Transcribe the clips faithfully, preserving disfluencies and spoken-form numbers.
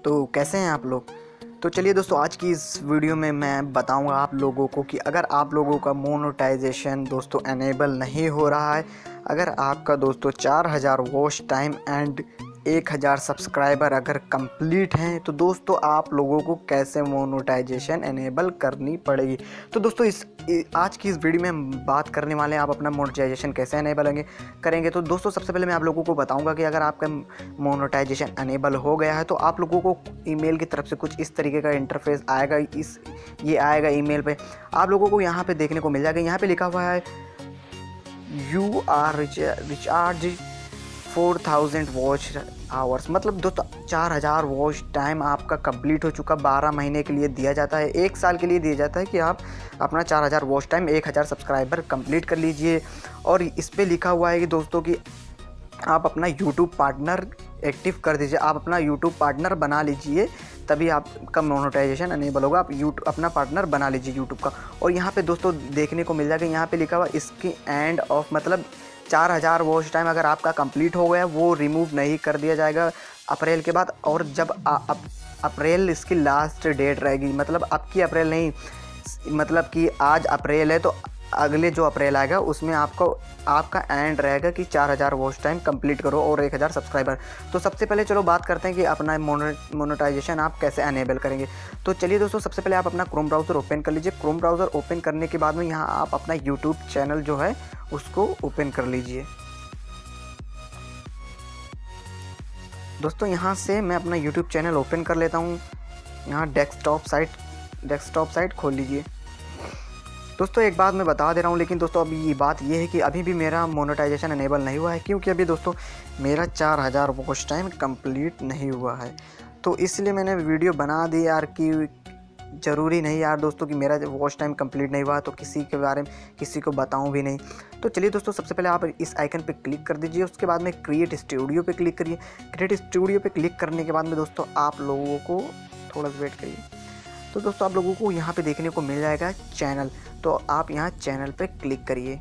तो कैसे हैं आप लोग। तो चलिए दोस्तों, आज की इस वीडियो में मैं बताऊंगा आप लोगों को कि अगर आप लोगों का मोनेटाइजेशन दोस्तों एनेबल नहीं हो रहा है, अगर आपका दोस्तों चार हज़ार वॉच टाइम एंड एक हज़ार सब्सक्राइबर अगर कंप्लीट हैं, तो दोस्तों आप लोगों को कैसे मोनेटाइजेशन एनेबल करनी पड़ेगी। तो दोस्तों इस आज की इस वीडियो में हम बात करने वाले हैं आप अपना मोनेटाइजेशन कैसे एनेबल करेंगे। तो दोस्तों सबसे पहले मैं आप लोगों को बताऊंगा कि अगर आपका मोनेटाइजेशन एनेबल हो गया है तो आप लोगों को ईमेल की तरफ से कुछ इस तरीके का इंटरफेस आएगा। इस ये आएगा ईमेल पे, आप लोगों को यहाँ पे देखने को मिल जाएगा। यहाँ पे लिखा हुआ है you are recharge four thousand watch hours, मतलब दोस्तों चार हज़ार वॉच टाइम आपका कंप्लीट हो चुका। बारह महीने के लिए दिया जाता है, एक साल के लिए दिया जाता है कि आप अपना चार हज़ार वॉच टाइम एक हज़ार सब्सक्राइबर कंप्लीट कर लीजिए। और इस पे लिखा हुआ है कि दोस्तों कि आप अपना यूट्यूब पार्टनर एक्टिव कर दीजिए, आप अपना यूट्यूब पार्टनर बना लीजिए, तभी आपका मोनेटाइजेशन अनेबल होगा। आप यूट्यूब अपना पार्टनर बना लीजिए यूट्यूब का। और यहाँ पे दोस्तों देखने को मिल जाएगा, यहाँ पे लिखा हुआ इसकी एंड ऑफ, मतलब चार हज़ार वॉच टाइम अगर आपका कंप्लीट हो गया वो रिमूव नहीं कर दिया जाएगा अप्रैल के बाद। और जब आ, अप, अप्रैल इसकी लास्ट डेट रहेगी, मतलब अब की अप्रैल नहीं, मतलब कि आज अप्रैल है तो अगले जो अप्रैल आएगा उसमें आपको आपका एंड रहेगा कि चार हज़ार वॉच टाइम कंप्लीट करो और एक हज़ार सब्सक्राइबर। तो सबसे पहले चलो बात करते हैं कि अपना मोनेटाइजेशन आप कैसे अनेबल करेंगे। तो चलिए दोस्तों, सबसे पहले आप अपना क्रोम ब्राउज़र ओपन कर लीजिए। क्रोम ब्राउज़र ओपन करने के बाद में यहाँ आप अपना यूट्यूब चैनल जो है उसको ओपन कर लीजिए। दोस्तों यहाँ से मैं अपना यूट्यूब चैनल ओपन कर लेता हूँ। यहाँ डेस्कटॉप साइट डेस्कटॉप साइट खोल लीजिए। दोस्तों एक बात मैं बता दे रहा हूँ, लेकिन दोस्तों अभी ये बात ये है कि अभी भी मेरा मोनेटाइजेशन एनेबल नहीं हुआ है, क्योंकि अभी दोस्तों मेरा चार हज़ार वॉच टाइम कंप्लीट नहीं हुआ है। तो इसलिए मैंने वीडियो बना दी यार कि ज़रूरी नहीं यार दोस्तों कि मेरा वॉच टाइम कंप्लीट नहीं हुआ तो किसी के बारे में किसी को बताऊं भी नहीं। तो चलिए दोस्तों, सबसे पहले आप इस आइकन पे क्लिक कर दीजिए, उसके बाद में क्रिएट स्टूडियो पे क्लिक करिए। क्रिएट स्टूडियो पे क्लिक करने के बाद में दोस्तों आप लोगों को थोड़ा सा वेट करिए। तो दोस्तों आप लोगों को यहाँ पे देखने को मिल जाएगा चैनल, तो आप यहाँ चैनल पे क्लिक करिए।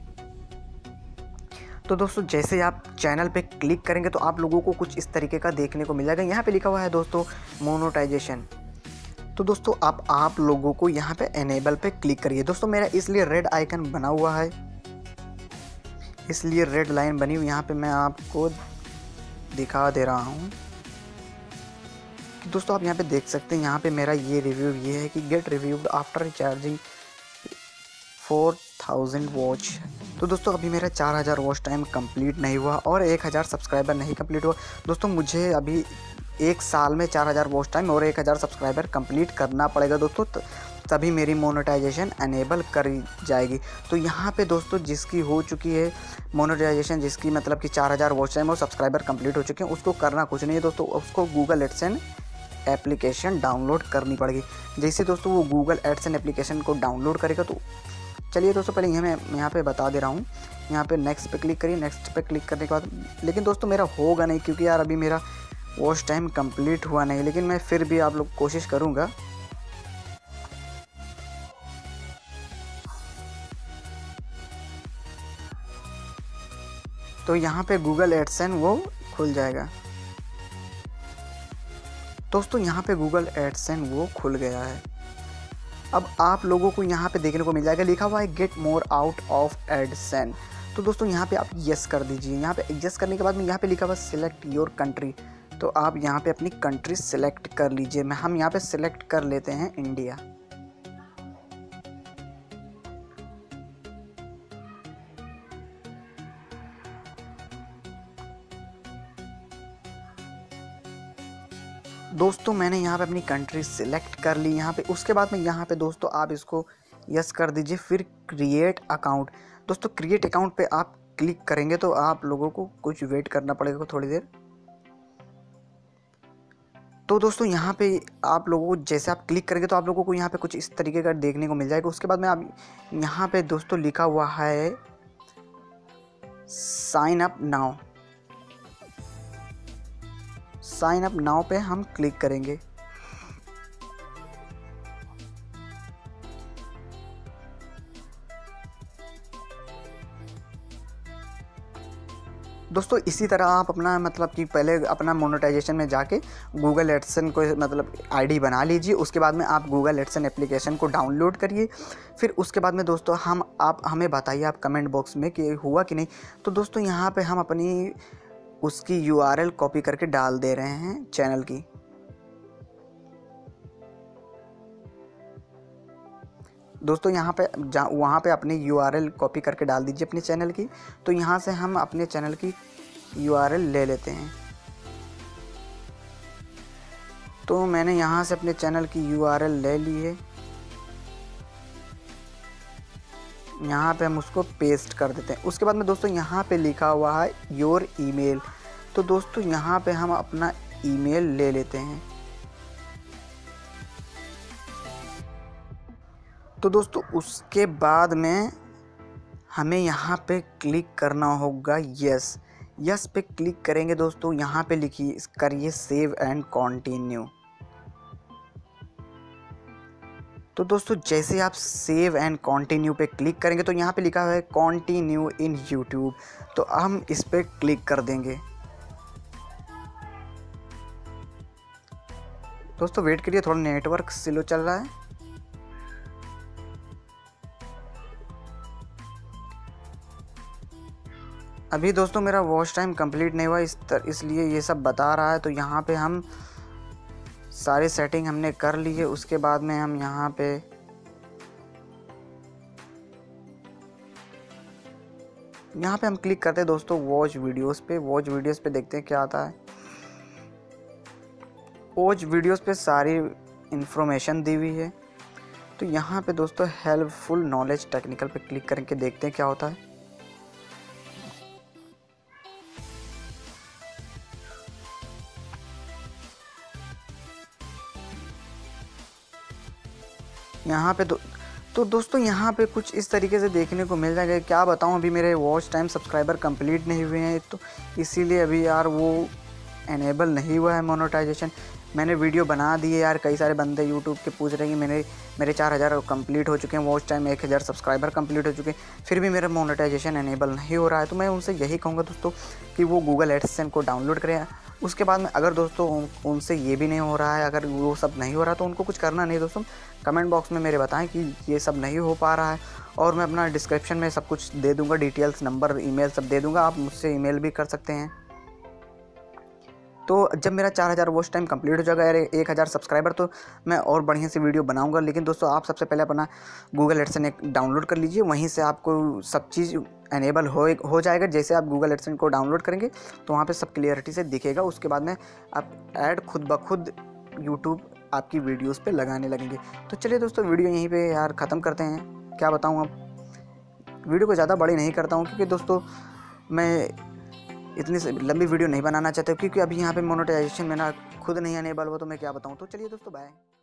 तो दोस्तों जैसे आप चैनल पे क्लिक करेंगे तो आप लोगों को कुछ इस तरीके का देखने को मिल जाएगा। यहाँ पे लिखा हुआ है दोस्तों मोनेटाइजेशन। तो दोस्तों आप आप लोगों को यहाँ पे एनेबल पे क्लिक करिए। दोस्तों मेरा इसलिए रेड आइकन बना हुआ है, इसलिए रेड लाइन बनी हुई, यहाँ पे मैं आपको दिखा दे रहा हूँ। दोस्तों आप यहाँ पे देख सकते हैं, यहाँ पे मेरा ये रिव्यू ये है कि get reviewed after recharging four thousand watch. तो दोस्तों अभी मेरा चार हज़ार वॉच टाइम कंप्लीट नहीं हुआ और एक हज़ार सब्सक्राइबर नहीं कंप्लीट हुआ। दोस्तों मुझे अभी एक साल में चार हज़ार वॉच टाइम और एक हज़ार सब्सक्राइबर कंप्लीट करना पड़ेगा दोस्तों, तभी मेरी मोनेटाइजेशन एनेबल करी जाएगी। तो यहाँ पे दोस्तों जिसकी हो चुकी है मोनेटाइजेशन, जिसकी मतलब कि चार हज़ार वॉच टाइम और सब्सक्राइबर कंप्लीट हो चुके हैं, उसको करना कुछ नहीं है दोस्तों, उसको गूगल एडसेंस एप्लीकेशन डाउनलोड करनी पड़ेगी। जैसे दोस्तों वो गूगल एडसेंस एप्लीकेशन को डाउनलोड करेगा, तो चलिए दोस्तों पहले मैं यहाँ पे बता दे रहा हूँ। यहाँ पे नेक्स्ट पे क्लिक करिए। नेक्स्ट पे क्लिक करने के बाद, लेकिन दोस्तों मेरा होगा नहीं क्योंकि यार अभी मेरा वॉच टाइम कंप्लीट हुआ नहीं, लेकिन मैं फिर भी आप लोग कोशिश करूँगा। तो यहाँ पे गूगल एडसेंस वो खुल जाएगा। दोस्तों यहाँ पे गूगल एडसेंस वो खुल गया है। अब आप लोगों को यहाँ पे देखने को मिल जाएगा, लिखा हुआ है get more out of AdSense. तो दोस्तों यहाँ पे आप यस कर दीजिए। यहाँ पे यस करने के बाद में यहाँ पे लिखा हुआ सिलेक्ट योर कंट्री, तो आप यहाँ पे अपनी कंट्री सिलेक्ट कर लीजिए। मैं हम यहाँ पे सिलेक्ट कर लेते हैं इंडिया। दोस्तों मैंने यहाँ पे अपनी कंट्री सिलेक्ट कर ली यहाँ पे। उसके बाद में यहाँ पे दोस्तों आप इसको यस कर दीजिए, फिर क्रिएट अकाउंट। दोस्तों क्रिएट अकाउंट पे आप क्लिक करेंगे तो आप लोगों को कुछ वेट करना पड़ेगा थोड़ी देर। तो दोस्तों यहाँ पे आप लोगों को जैसे आप क्लिक करेंगे तो आप लोगों को यहाँ पे कुछ इस तरीके का देखने को मिल जाएगा। उसके बाद में आप यहाँ पे दोस्तों लिखा हुआ है sign up now. Sign up now पे हम क्लिक करेंगे। दोस्तों इसी तरह आप अपना मतलब कि पहले अपना मोनेटाइजेशन में जाके गूगल एडसन को मतलब आईडी बना लीजिए। उसके बाद में आप गूगल एडसन एप्लीकेशन को डाउनलोड करिए। फिर उसके बाद में दोस्तों हम आप हमें बताइए आप कमेंट बॉक्स में कि हुआ कि नहीं। तो दोस्तों यहाँ पे हम अपनी उसकी यूआरएल कॉपी करके डाल दे रहे हैं चैनल की। दोस्तों यहाँ पे जहाँ वहाँ पे अपनी यूआरएल कॉपी करके डाल दीजिए अपने चैनल की। तो यहाँ से हम अपने चैनल की यूआरएल ले लेते हैं। तो मैंने यहाँ से अपने चैनल की यूआरएल ले ली है। यहाँ पे हम उसको पेस्ट कर देते हैं। उसके बाद में दोस्तों यहाँ पे लिखा हुआ है योर ईमेल। तो दोस्तों यहाँ पे हम अपना ईमेल ले लेते हैं। तो दोस्तों उसके बाद में हमें यहाँ पे क्लिक करना होगा यस। यस पे क्लिक करेंगे दोस्तों, यहाँ पे लिखिए करिए सेव एंड कंटिन्यू। तो दोस्तों जैसे आप सेव एंड कंटिन्यू पे क्लिक करेंगे तो यहाँ पे लिखा हुआ है कंटिन्यू इन यूट्यूब। तो हम इस पे क्लिक कर देंगे। दोस्तों वेट करिए, थोड़ा नेटवर्क स्लो चल रहा है। अभी दोस्तों मेरा वॉच टाइम कंप्लीट नहीं हुआ, इस तर, इसलिए ये सब बता रहा है। तो यहाँ पे हम सारी सेटिंग हमने कर ली है। उसके बाद में हम यहाँ पे यहाँ पे हम क्लिक करते हैं दोस्तों वॉच वीडियोस पे। वॉच वीडियोस पे देखते हैं क्या आता है। वॉच वीडियोस पे सारी इंफॉर्मेशन दी हुई है। तो यहाँ पे दोस्तों हेल्पफुल नॉलेज टेक्निकल पे क्लिक करके देखते हैं क्या होता है। यहाँ पे दो तो दोस्तों यहाँ पे कुछ इस तरीके से देखने को मिल जाएगा। क्या बताऊँ, अभी मेरे वॉच टाइम सब्सक्राइबर कंप्लीट नहीं हुए हैं, तो इसीलिए अभी यार वो एनेबल नहीं हुआ है मोनेटाइजेशन। मैंने वीडियो बना दी है यार, कई सारे बंदे यूट्यूब के पूछ रहे हैं कि मेरे मेरे चार हज़ार कंप्लीट हो चुके हैं, वॉच टाइम एक हज़ार सब्सक्राइबर कंप्लीट हो चुके हैं, फिर भी मेरा मोनेटाइजेशन एनेबल नहीं हो रहा है। तो मैं उनसे यही कहूँगा दोस्तों कि वो गूगल एडसेंस को डाउनलोड करें। उसके बाद में अगर दोस्तों उनसे ये भी नहीं हो रहा है, अगर वो सब नहीं हो रहा तो उनको कुछ करना नहीं दोस्तों, कमेंट बॉक्स में मेरे बताएं कि ये सब नहीं हो पा रहा है। और मैं अपना डिस्क्रिप्शन में सब कुछ दे दूँगा, डिटेल्स, नंबर, ईमेल सब दे दूँगा, आप मुझसे ईमेल भी कर सकते हैं। तो जब मेरा चार हज़ार वॉच टाइम कंप्लीट हो जाएगा, एक हज़ार सब्सक्राइबर, तो मैं और बढ़िया सी वीडियो बनाऊंगा। लेकिन दोस्तों आप सबसे पहले अपना गूगल एडसेंस एक डाउनलोड कर लीजिए, वहीं से आपको सब चीज़ एनेबल हो हो जाएगा। जैसे आप गूगल एडसेंस को डाउनलोड करेंगे तो वहाँ पे सब क्लियरिटी से दिखेगा। उसके बाद में आप ऐड खुद ब खुद यूट्यूब आपकी वीडियोज़ पर लगाने लगेंगे। तो चलिए दोस्तों वीडियो यहीं पर यार ख़त्म करते हैं। क्या बताऊँ, अब वीडियो को ज़्यादा बड़ी नहीं करता हूँ क्योंकि दोस्तों मैं इतनी लंबी वीडियो नहीं बनाना चाहता, क्योंकि अभी यहाँ पे मोनेटाइजेशन मेरा खुद नहीं अनेबल हुआ। तो मैं क्या बताऊँ। तो चलिए दोस्तों बाय।